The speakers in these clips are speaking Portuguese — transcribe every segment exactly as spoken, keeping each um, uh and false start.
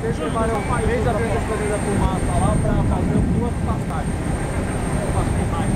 eles levaram três aviões da Esquadrilha da Fumaça lá para fazer duas passagens. Passei mais.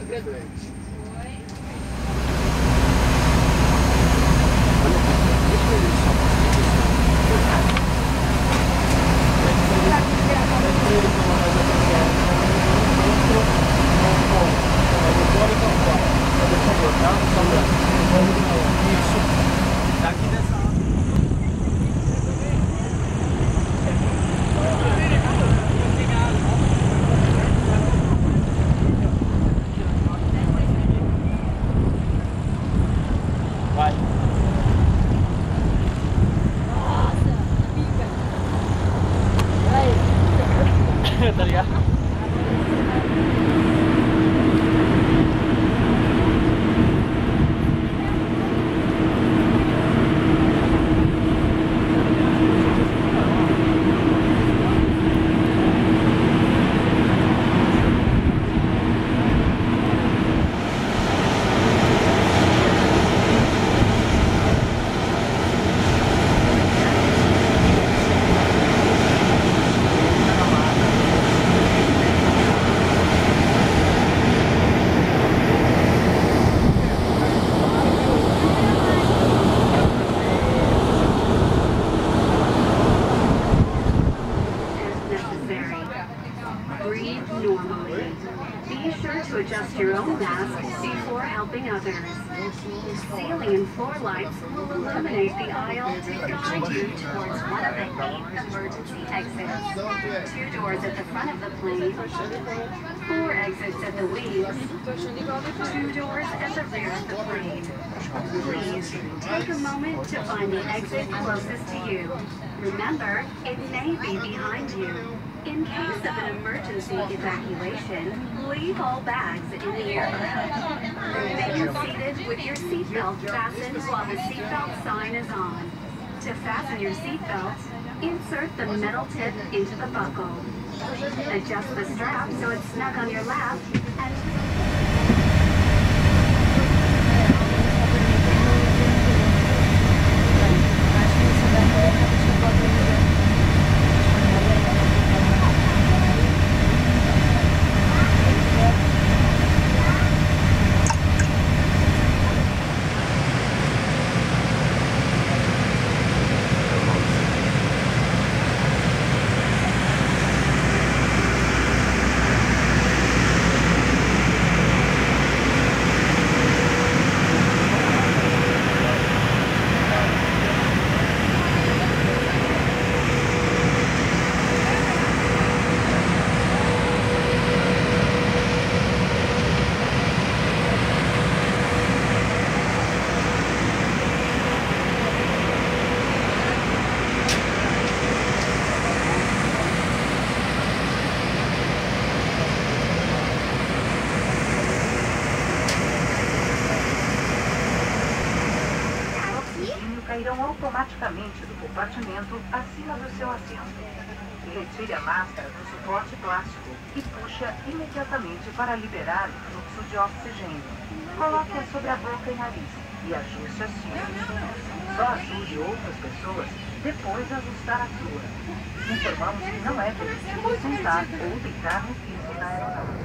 Tá ligado? Adjust your own mask before helping others. Ceiling and floor lights will illuminate the aisle to guide you towards one of the eight emergency exits. Two doors at the front of the plane, four exits at the wings, two doors at the rear of the plane. Please take a moment to find the exit closest to you. Remember, it may be behind you. In case of an emergency evacuation, leave all bags in the aircraft. Remain seated with your seatbelt fastened while the seatbelt sign is on. To fasten your seatbelt, insert the metal tip into the buckle. Adjust the strap so it's snug on your lap and cairão automaticamente do compartimento acima do seu assento. Retire a máscara do suporte plástico e puxa imediatamente para liberar o fluxo de oxigênio. Coloque-a sobre a boca e nariz e ajuste as cintas. Só ajude outras pessoas depois de ajustar a sua. Informamos que não é permitido sentar ou deitar no piso da aeronave.